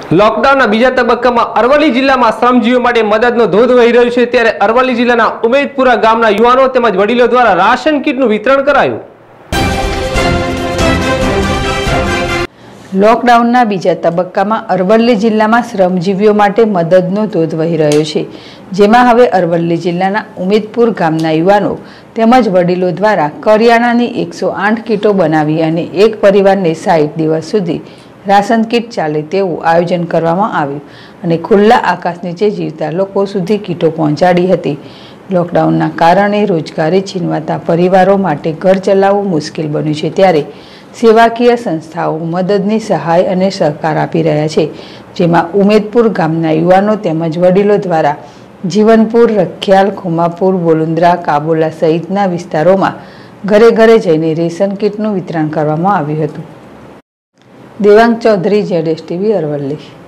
લોકડાઉનના બીજા તબક્કામાં અરવલ્લી જિલ્લામાં શ્રમજીવીઓ માટે મદદનો ધોધ વહી રહ્યો છે, ત્યારે અરવલ્લી જિલ્લાના ઉમેદપુરા ગામના યુવાનો તેમજ વડીલો દ્વારા રાશન કીટનું વિતરણ કરાયું। લોકડાઉનના બીજા તબક્કામાં અરવલ્લી જિલ્લામાં શ્રમજીવીઓ માટે મદદનો ધોધ વહી રહ્યો છે, જેમાં હવે અરવલ્લી જિલ્લાના ઉમેદપુર ગામના યુવાનો તેમજ વડીલો દ્વારા કરિયાણાની 108 કીટો બનાવી અને એક પરિવારને 60 દિવસ સુધી રાશન કીટ ચાલે તેવું આયોજન કરવામાં આવ્યું અને ખુલ્લા આકાશ નીચે જીવતા લોકો સુધી કીટો પહોંચાડી હતી। લોકડાઉનના કારણે રોજગારી છીનવાતા પરિવારો માટે ઘર ચલાવવું મુશ્કેલ બન્યું છે, ત્યારે સેવાકીય સંસ્થાઓ મદદની સહાય અને સહકાર આપી રહ્યા છે, જેમાં ઉમેદપુર ગામના યુવાનો તેમજ વડીલો દ્વારા જીવનપુર, રખિયાલ, ખુમાપુર, બોલુંદ્રા, કાબોલા સહિતના વિસ્તારોમાં ઘરે ઘરે જઈને રેશન કીટનું વિતરણ કરવામાં આવ્યું હતું। દેવાંગ ચૌધરી, ZSTV, અરવલ્લી।